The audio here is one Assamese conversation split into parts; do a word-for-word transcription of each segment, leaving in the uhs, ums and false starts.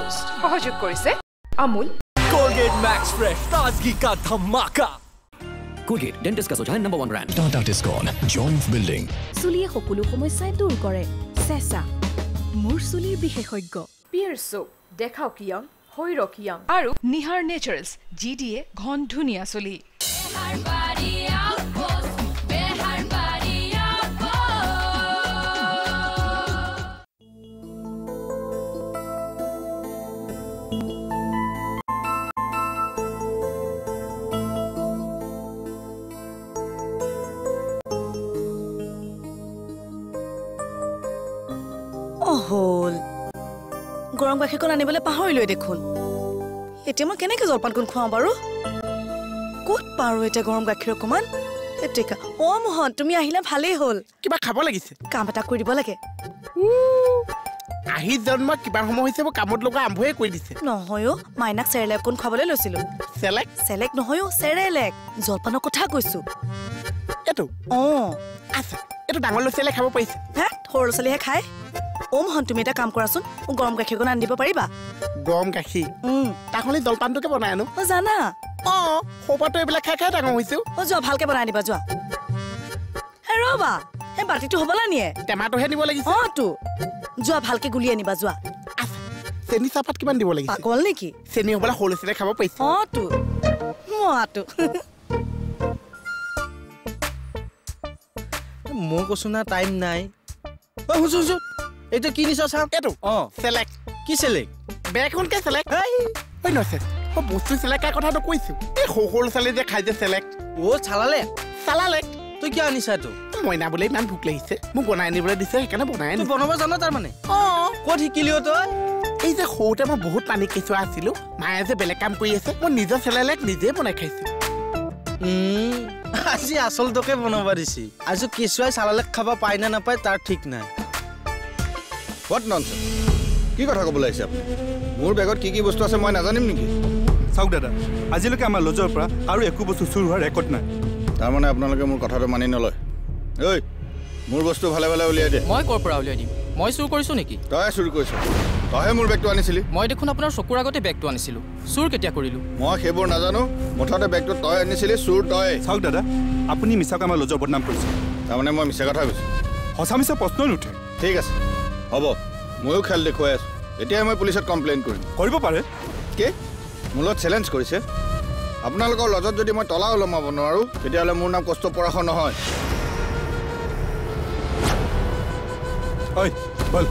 Toast সহযোগ কৰিছে আমুল Colgate Max Fresh ताजगी का धमाका Colgate Dentist का सुझाव number one brand Tata Tiscon Joint Building চুলিয়ে সকলো সমস্যাই দূৰ কৰে চেঁচা মোৰ চুলিৰ বিশেষজ্ঞ পিয়াৰ সোপ দেখাও কিয়ং হৈ ৰকিয়ং আৰু নিহাৰ নেচাৰেলছ জি ডি এ ঘন ধুনীয়া চুলি হল গৰম গাখীৰকণ আনিবলৈ পাহৰিলৈ দেখোন এতিয়া মই কেনেকৈ জলপানকণ খুৱাওঁ বাৰু ক'ত পাৰো এতিয়া গৰম গাখীৰ অকমান এতেকা অ মোহন তুমি আহিলা ভালেই হ'ল কিবা খাব লাগিছে কাম এটা কৰি দিব লাগে আহি জন্ম কিবা সময় হৈছে মই কামত লগা আৰম্ভই কৰি দিছে নহয় অ মাইনাক চেৰেলেক কোন খাবলৈ লৈছিলো চেলেক চেলেক নহয় অ চেৰেলেক জলপানৰ কথা কৈছো এটো অ আচ্ছা এটো ডাঙৰ ল'ৰা-ছোৱালীয়ে খাব পাৰিছে হে সৰু ল'ৰা-ছোৱালীহে খায় অ মোহন তুমি এটা কাম কৰাচোন মোক গৰম গাখীৰকণ আনি দিব পাৰিবা গৰম গাখীৰ তাহলে জলপানটোকে বনাই আনো অ জানা অ সৌপাতো এইবিলাক খাই খাই ডাঙৰ হৈছো অ যোৱা ভালকে বনাই দিবা যোৱা হে ৰবা হে বাটিটো হ'বলা নিয়ে টেমাটোহে নিব লাগিছে অ তো যোৱা ভালকে গুলি আনিবা যোৱা চেনি চাহপাত কিমান দিব লাগিছে পাগল নেকি চেনি হ'বলা সৰু ল'ৰা-ছোৱালীয়ে খাব পাৰিছে অ তো মোৱাটো মই কৈছো না টাইম নাই ঐ হুজু হুজু এইটো কি নিছ চাম এটো অ চেলেক কি চেলেক বেখনকে চেলেক ঐ নছে ও বস্তু চেলেকাৰ কথাটো কৈছো এই সৰু সৰু ল'ৰা-ছোৱালী যে খাই যে চেলেক ও চালালে চালালেক তুই কিয় আনিছা এইটো মইনা বোলে ইমান ভোক লাগিছে মোক বনাই আনিবলৈ দিছে সেইকাৰণে বনাই আনি বনাব জানো তাৰ মানে অ ক'ত শিকিলিও তই এই যে সৰুতে মই বহুত পানী কেঁচুৱা আছিলো মায়ে যে বেলেগ কাম কৰি আছে মই নিজৰ চেলেক নিজে বনাই খাইছো আজি আচল তোকে বনাব দিছি আজি কেঁচুৱাই চালালেক খাব পায় না নাপায় তাৰ ঠিক নাই হোৱাট ননচেন্স কি কথা ক'বলৈ আহিছে আপুনি মোৰ বেগত কি কি বস্তু আছে মই নাজানিম নেকি চাওক দাদা আজিলৈকে আমাৰ লজৰ পৰা আৰু একো বস্তু চুৰ হোৱাৰ ৰেকৰ্ড নাই তাৰমানে আপোনালোকে মোৰ কথাটো মানি নলয় ঐ মোৰ বস্তু ভালে ভালে উলিয়াই দে মই ক'ৰ পৰা উলিয়াই দিম মই চুৰ কৰিছো নেকি তই চুৰ কৰিছ তইহে মোৰ বেগটো আনিছিলি মই দেখোন আপোনাৰ চকুৰ আগতে বেগটো আনিছিলো চুৰ কেতিয়া কৰিলো মই সেইবোৰ নাজানো মুঠতে বেগটো তই আনিছিলি চুৰ তই চাওক দাদা আপুনি মিছাকৈ আমাৰ লজৰ বদনাম কৰিছে তাৰমানে মই মিছা কথা কৈছোঁ সঁচা মিছা প্ৰশ্ন নুঠে ঠিক আছে হ'ব ময়ো খেল দেখুৱাই আছোঁ এতিয়া মই পুলিচত কমপ্লেইন কৰিম কৰিব পাৰে কি মোৰ লগত চেলেঞ্জ কৰিছে আপোনালোকৰ লজত যদি মই তলা ওলমাব নোৱাৰোঁ তেতিয়াহ'লে মোৰ নাম কষ্ট পৰাশ নহয় ঐ বল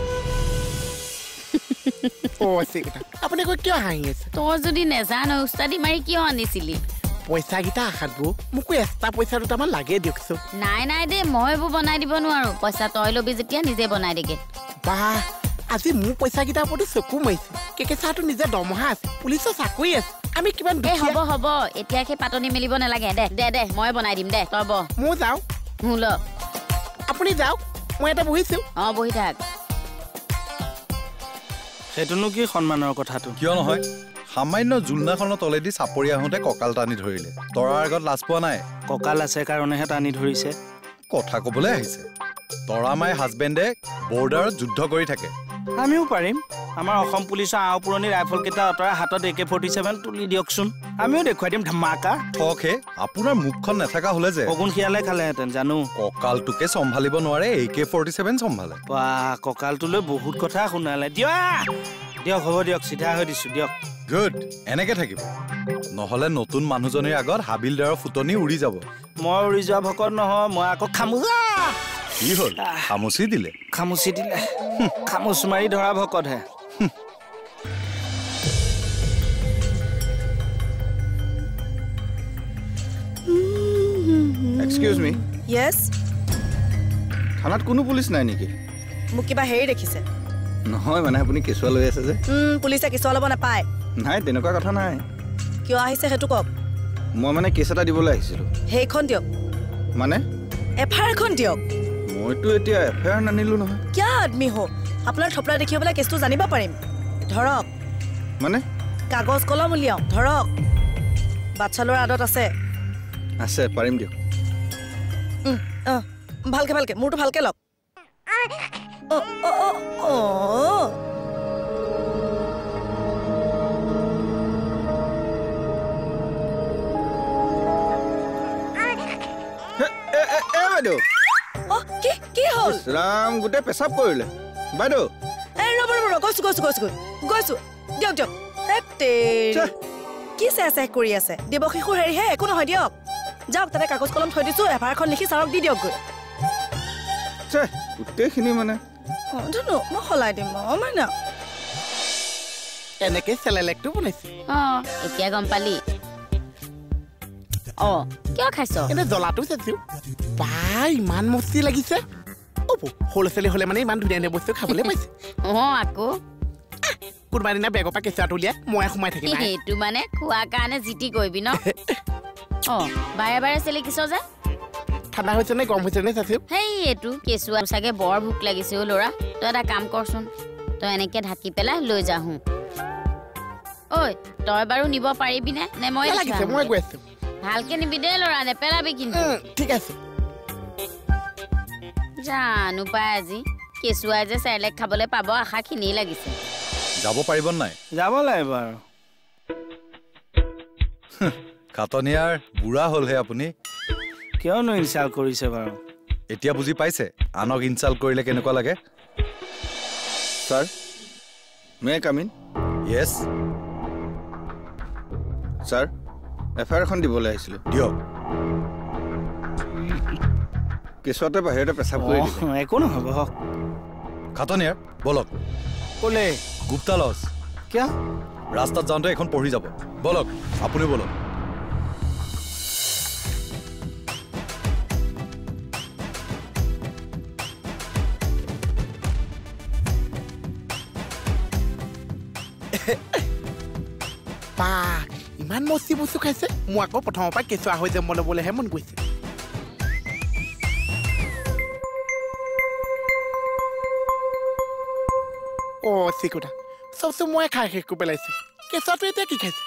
ও আছে আপুনি কৈ কিয় হাঁহি আছে তই যদি নেজান উস্তাদি মাৰি কিয় আনিছিলি পইচা গিটা আখাত গো মোক এক্সট্ৰা পইচা দুটামান লাগে দিয়কছো নাই নাই দে মই এইবোৰ বনাই দিব নোৱাৰো পইচা তই লবি যেতিয়া নিজে বনাই দেগে বাহ আজি মোৰ পইচা গিটাৰ ওপৰতো চকু মাৰিছে কেকেচাটো নিজে দৰমহা আছে পুলিচৰ চাকৰি আছে আমি কিমান এ হ'ব হ'ব এতিয়া সেই পাতনি মেলিব নালাগে দে দে দে মই বনাই দিম দে তই ব মই যাওঁ হুল আপুনি যাওক মই এটা বহিছো অ বহি থাক সেইটোনো কি সন্মানৰ কথাটো কিয় নহয় সামান্য জুলনাখনৰ তলেদি চাপৰি আহোঁতে কঁকাল টানি ধৰিলে তৰাৰ আগত লাজ পোৱা নাই কঁকাল আছে কাৰণেহে টানি ধৰিছে কথা ক'বলৈ আহিছে তৰা মাই হাজবেণ্ডে বৰ্ডাৰত যুদ্ধ কৰি থাকে আমিও পাৰিম আমাৰ অসম পুলিচৰ আও পুৰণি ৰাইফল কেইটা অতৰাই হাতত এ কে ফৰ্টি ছেভেন তুলি দিয়কচোন আমিও দেখুৱাই দিম ধামাকা ঠকহে আপোনাৰ মুখখন নেথাকা হ'লে যে অগুণ শিয়ালে খালেহেঁতেন জানো কঁকালটোকে চম্ভালিব নোৱাৰে এ কে ফৰ্টি ছেভেন চম্ভালে বা কঁকালটোলৈ বহুত কথা শুনালে দিয়ক দিয়ক হ'ব দিয়ক চিধা হৈ দিছোঁ দিয়ক গুড এনেকে থাকিব নহ'লে নতুন মানুহজনীৰ আগত হাবিলদাৰৰ ফুটনি উৰি যাব মই উৰি যোৱা ভকত নহয় মই আকৌ খামোচা কি হ'ল খামুচি দিলে খামুচি দিলে খামুচ মাৰি ধৰা ভকতহে এক্সকিউজ মি ইয়েছ থানাত কোনো পুলিচ নাই নেকি মোক কিবা হেৰি দেখিছে নহয় মানে আপুনি কেঁচুৱা লৈ আছে যে পুলিচে কেঁচুৱা ল'ব নাপায় নাই তেনেকুৱা কথা নাই কিয় আহিছে সেইটো কওক মই মানে কেছ এটা দিবলৈ আহিছিলোঁ সেইখন দিয়ক মানে এফ আই আৰখন দিয়ক মইতো এতিয়া এফ আই আৰ নানিলোঁ নহয় কিয় আদমি হো আপোনাৰ থপলা দেখি পেলাই কেছটো জানিব পাৰিম ধৰক মানে কাগজ কলম উলিয়াওঁ ধৰক বাচ্চা ল'ৰা আদত আছে আছে পাৰিম দিয়ক ভালকে ভালকে মোৰটো ভালকে লওক বাইদেউ অ কি কি হ'ল ৰাম গোটে পেছাব কৰিলে বাইদেউ এই ৰব ৰব গৈছো গৈছো গৈছো গৈছো দিয়ক দিয়ক এতে কি চেছে কৰি আছে দেৱশিশুৰ হেৰি হে একো নহয় দিয়ক যাওক তাতে কাগজ কলম থৈ দিছো এফাৰখন লিখি ছাৰক দি দিয়ক গৈ চে গোটেইখিনি মানে ধুনু মই সলাই দিম অ মানে এনেকে চেলেলেকটো বনাইছে অ এতিয়া গম পালি অ কিয় খাইছ এনে জ্বলাটো চাইছো বা ইমান মস্তি লাগিছে অপ সৰু ছোৱালী হ'লে মানে ইমান ধুনীয়া ধুনীয়া বস্তু খাবলৈ পাইছে অ আকৌ কোনোবা দিনা বেগৰ পৰা কেঁচুৱাটো উলিয়াই মই সোমাই থাকিম সেইটো মানে খোৱাৰ কাৰণে জিতি কৰিবি ন অ বাৰে বাৰে চেলেকিছ যে ঠাণ্ডা হৈছে নে গৰম হৈছে নে চাইছো হেই এইটো কেঁচুৱা চাগে বৰ ভোক লাগিছে অ ল'ৰা তই এটা কাম কৰচোন তই এনেকে ঢাকি পেলাই লৈ যাহো ঐ তই বাৰু নিব পাৰিবি নে নে মই লাগিছে মই গৈ আছো ভালকে নিবি দে ল'ৰা নেপেলাবি কিন্তু ঠিক আছে জানো পাই আজি কেঁচুৱাই যে চেৰেলেক খাবলৈ পাব আশাখিনিয়ে লাগিছে যাব পাৰিব নাই যাব লাগিব আৰু খাটনিয়াৰ বুঢ়া হ'লহে আপুনি কিয়নো ইনচাল্ট কৰিছে বাৰু এতিয়া বুজি পাইছে আনক ইনচাল্ট কৰিলে কেনেকুৱা লাগে sir May come in Yes sir FIR এখন দিবলৈ আহিছিলোঁ দিয়ক কেঁচুৱাতে বাহিৰতে পেচাব কৰি দিলে একো নহ'ব খাটনিয়াৰ বলক ক'লে গুপ্তা লজ কিয় ৰাস্তাত যাওঁতে এখন পঢ়ি যাব বলক আপুনি বলক বা ইমান মস্তি বস্তু খাইছে মই আকৌ প্ৰথমৰ পৰা কেঁচুৱা হৈ যাম ল'বলৈহে মন গৈছে অ চিকুটা চবচে মই খাই শেষ কৰি পেলাইছো কেঁচুৱাটো এতিয়া কি খাইছে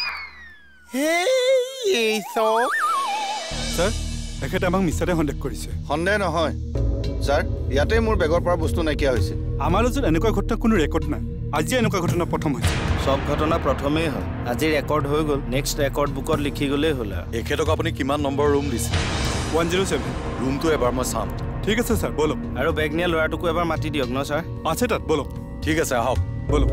হেই চব ছাৰ এখেতে আমাক মিছাতে সন্দেহ কৰিছে সন্দেহ নহয় ছাৰ ইয়াতে মোৰ বেগৰ পৰা বস্তু নাইকিয়া হৈছে আমাৰ লগত এনেকুৱা ঘটনা কোনো ৰেকৰ্ড নাই আজি এনেকুৱা ঘটনা প্ৰথম হৈছে সব ঘটনা প্ৰথমেই হয় আজি ৰেকৰ্ড হৈ গ'ল নেক্সট ৰেকৰ্ড বুকত লিখি গ'লেই হ'ল এখেতক আপুনি কিমান নম্বৰ ৰুম দিছে ওৱান জিৰ' ছেভেন ৰুমটো এবাৰ মই চাম ঠিক আছে ছাৰ বলক আৰু বেগ নিয়া ল'ৰাটোকো এবাৰ মাতি দিয়ক ন ছাৰ আছে তাত বলক ঠিক আছে আহক বলক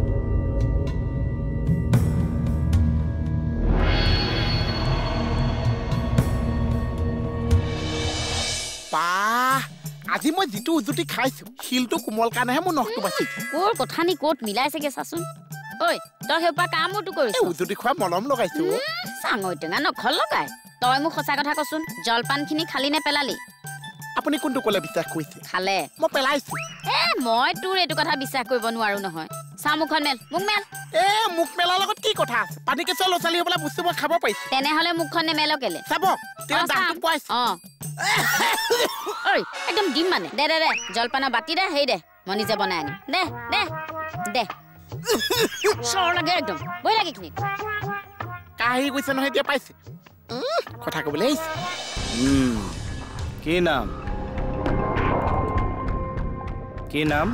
বাহ আজি মই যিটো উজুতি খাইছো শিলটো কোমল কাৰণেহে মোৰ নখটো বাচিছে ক'ৰ কথা নি ক'ত মিলাইছেগে চাচোন ঐ তই সেইপা কামোৰটো কৰিছ উজুতি খোৱা মলম লগাইছো চাঙৈ টেঙা নখল লগাই তই মোক সঁচা কথা কচোন জলপানখিনি খালি নে পেলালি আপুনি কোনটো ক'লে বিশ্বাস কৰিছে খালে মই পেলাইছো এ মই তোৰ এইটো কথা বিশ্বাস কৰিব নোৱাৰো নহয় চা মুখখন মেল মুখ মেল এ মুখ মেলাৰ লগত কি কথা আছে পানী কেঁচুৱা ল'ৰা ছোৱালী হ'বলৈ বস্তু মই খাব পাৰিছো তেনেহ'লে মুখখন নেমেল কেলে চাব তেওঁ দামটো পাইছো অ ঐ একদম দিম মানে দে দে দে জলপানৰ বাতি দে হেই দে মই নিজে বনাই আনিম দে দে দে চৰ লাগে একদম বৈ লাগে খিনি কাহি গৈছে নহয় এতিয়া পাইছে কথা ক'বলৈ আহিছে কি নাম কি নাম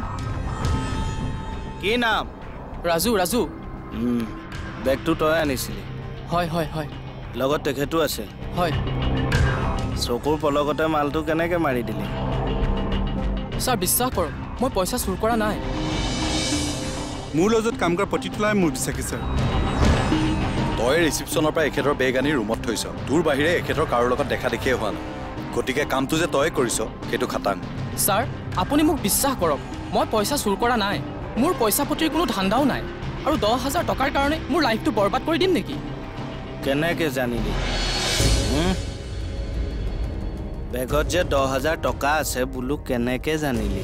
কি নাম ৰাজু ৰাজু বেগটো তই আনিছিলি হয় হয় হয় লগত তেখেতো আছে হয় চকুৰ পলকতে মালটো কেনেকে মাৰি দিলি ছাৰ বিশ্বাস কৰক মই পইচা চুৰ কৰা নাই মোৰ লগত কাম কৰা প্ৰতিটো লাই মোৰ বিশ্বাসী ছাৰ তই ৰিচিপশ্যনৰ পৰা এখেতৰ বেগ আনি ৰুমত থৈছ তোৰ বাহিৰে এখেতৰ কাৰো লগত দেখা দেখিয়ে হোৱা নাই গতিকে কামটো যে তই কৰিছ সেইটো খাটাং ছাৰ আপুনি মোক বিশ্বাস কৰক মই পইচা চুৰ কৰা নাই মোৰ পইচা পতিৰ কোনো ধান্দাও নাই আৰু দহ হাজাৰ টকাৰ কাৰণে মোৰ লাইফটো বৰবাদ কৰি দিম নেকি কেনেকে জানিলি বেগত যে দহ হাজাৰ টকা আছে বোলো কেনেকে জানিলি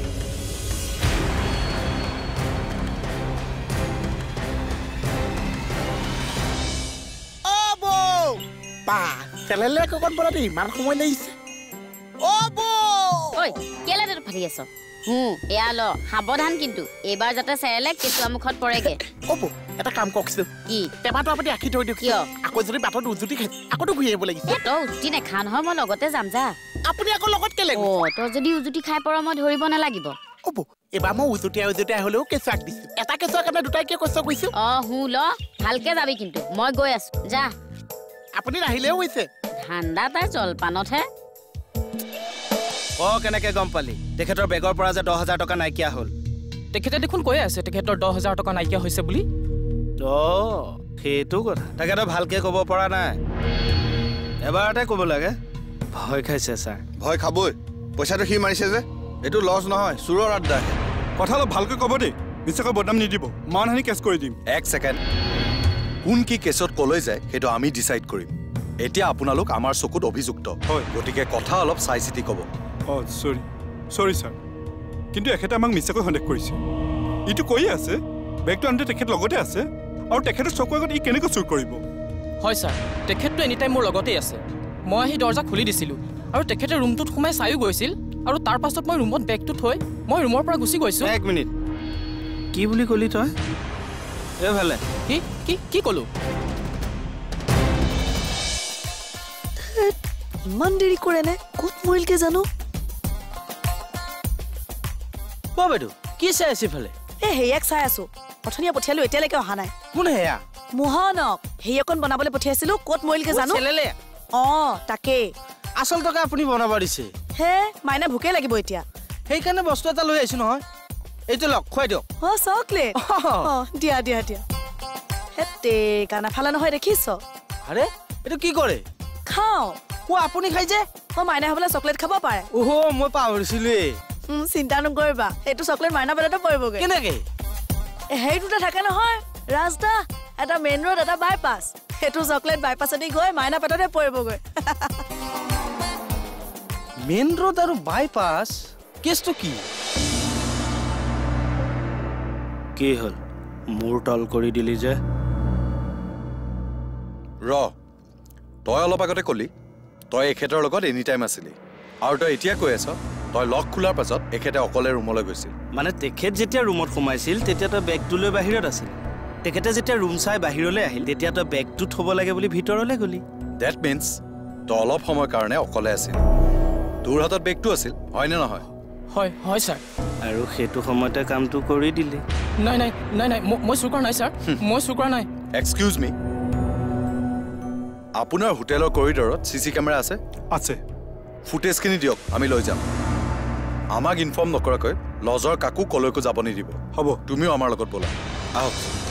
বা চেলেলে ককন বলাতে ইমান সময় লাগিছে অ বৌ ঐ কেলে তই ফাটি আছ হুঁ এয়া ল সাৱধান কিন্তু এইবাৰ যাতে চেৰেলেক কেঁচুৱা মুখত পৰেগে অ বৌ এটা কাম কওকচোন কি টেমাটো আপুনি ৰাখি থৈ দিয়ক কিয় আকৌ যদি বাটত উজুতি খাইছে আকৌতো ঘূৰি আহিব লাগিছে এ তই উজুতি নেখা নহয় মই লগতে যাম যা আপুনি আকৌ লগত কেলে অ তই যদি উজুতি খাই পৰ মই ধৰিব নালাগিব অ বৌ এবাৰ মই উজুতীয়া উজুতীয়া হ'লেও কেঁচুৱাক দিছো এটা কেঁচুৱাৰ কাৰণে দুটাই কিয় কষ্ট কৰিছো অ হু ল ভালকে যাবি কিন্তু মই গৈ আছো যা আপুনি নাহিলেও হৈছে ঠাণ্ডা তাই জলপানতহে অ কেনেকে গম পালি তেখেতৰ বেগৰ পৰা যে দহ হাজাৰ টকা নাইকিয়া হ'ল তেখেতে দেখোন কৈয়ে আছে তেখেতৰ দহ হাজাৰ টকা নাইকিয়া হৈছে বুলি অ সেইটো কথা তেখেতে ভালকে ক'ব পৰা নাই এবাৰতে ক'ব লাগে ভয় খাইছে ছাৰ ভয় খাবই পইচাটো সি মাৰিছে যে এইটো লছ নহয় চুৰৰ আড্ডা কথা অলপ ভালকৈ ক'ব দেই নিশ্চয়কৈ বদনাম নিদিব মানহানি কেছ কৰি দিম এক ছেকেণ্ড কোন কি কেছত কলৈ যায় সেইটো আমি ডিচাইড কৰিম এতিয়া আপোনালোক আমাৰ চকুত অভিযুক্ত হয় গতিকে কথা অলপ চাই চিতি ক'ব অ চৰি চৰি ছাৰ কিন্তু এখেতে আমাক মিছাকৈ সন্দেহ কৰিছে ইটো কৈয়ে আছে বেগটো আনতে তেখেত লগতে আছে আৰু তেখেতৰ চকু আগত ই কেনেকৈ চুৰ কৰিব হয় ছাৰ তেখেতটো এনি টাইম মোৰ লগতেই আছে মই আহি দৰ্জা খুলি দিছিলোঁ আৰু তেখেতে ৰুমটোত সোমাই চায়ো গৈছিল আৰু তাৰ পাছত মই ৰুমত বেগটো থৈ মই ৰুমৰ পৰা গুচি গৈছোঁ এক মিনিট কি বুলি ক'লি তই এই ভালে কি কি কি ক'লো ইমান দেৰি কৰে নে ক'ত মৰিলকে জানো বাইদেউ কি চাই আছে ইফালে এ হেয়াক চাই আছো অথনিয়া পঠিয়ালো এতিয়ালৈকে অহা নাই কোন হেয়া মোহনক হেয়াকন বনাবলৈ পঠিয়াইছিলো ক'ত মৰিলকে জানো চেলেলে অ তাকে আচল টকা আপুনি বনাব দিছে হে মাইনা ভোকে লাগিব এতিয়া সেইকাৰণে বস্তু এটা লৈ আহিছো নহয় এইটো লগ খুৱাই দিয়ক অ চকলেট অ দিয়া দিয়া দিয়া হেতে কানা ফালা নহয় দেখিছ আৰে এইটো কি কৰে খাও ও আপুনি খাই যে অ মাইনা হ'বলে চকলেট খাব পাৰে ওহো মই পাহৰিছিলোৱে চিন্তা নকৰিবা এইটো চকলেট মাইনা পেটতে পৰিবগৈ কেনেকে সেই দুটা থাকে নহয় ৰাস্তা এটা মেইন ৰোড এটা বাইপাছ সেইটো চকলেট বাইপাছেদি গৈ মাইনা পেটতে পৰিবগৈ মেইন ৰোড আৰু বাইপাছ কেছটো কি কি হ'ল মূৰ তল কৰি দিলি যে ৰ তই অলপ আগতে কলি তই এখেতৰ লগত এনি টাইম আছিলি আৰু তই এতিয়া কৈ আছ তই লক খোলাৰ পাছত এখেতে অকলে ৰুমলৈ গৈছিল মানে তেখেত যেতিয়া ৰুমত সোমাইছিল তেতিয়া তই বেগটো লৈ বাহিৰত আছিল তেখেতে যেতিয়া ৰুম চাই বাহিৰলৈ আহিল তেতিয়া তই বেগটো থ'ব লাগে বুলি ভিতৰলৈ গলি ডেট মিনছ তই অলপ সময়ৰ কাৰণে অকলে আছিল তোৰ হাতত বেগটো আছিল হয়নে নহয় হয় হয় ছাৰ আৰু সেইটো সময়তে কামটো কৰি দিলি নাই নাই নাই নাই মই চুৰ কৰা নাই ছাৰ মই চুৰ কৰা নাই এক্সকিউজ মি আপোনাৰ হোটেলৰ কৰিডৰত চি চি কেমেৰা আছে আছে ফুটেজখিনি দিয়ক আমি লৈ যাম আমাক ইনফৰ্ম নকৰাকৈ লজৰ কাকো কলৈকো যাব নিদিব হ'ব তুমিও আমাৰ লগত ব'লা আহক